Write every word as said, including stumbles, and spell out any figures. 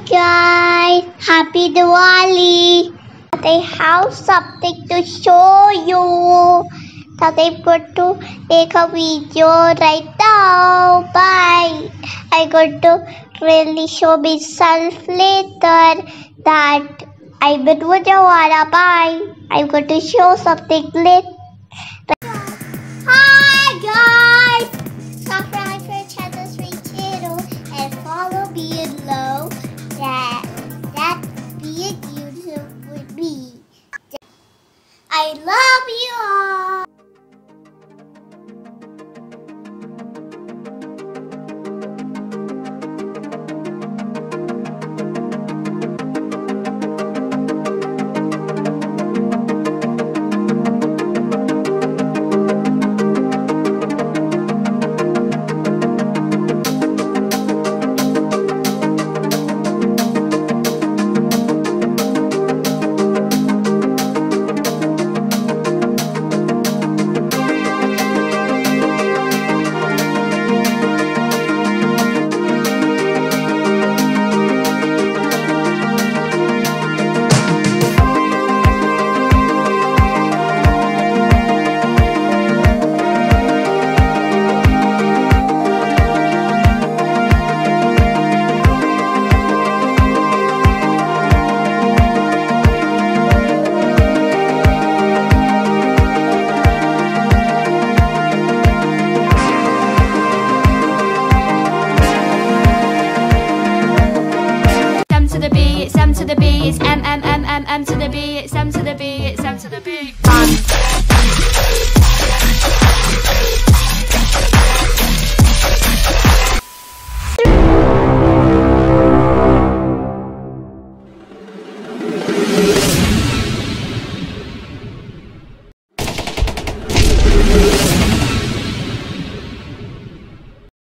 guys, Happy Diwali! I have something to show you. That I'm going to make a video right now. Bye. I'm going to really show myself later that I'm in Vijayawada. Bye. I'm going to show something later. Hi guys! Subscribe for Shanya Sree channel and follow me below. That that be it YouTube with me. I love you all. M to the B, it's M to the B, it's M M M M M to the B, it's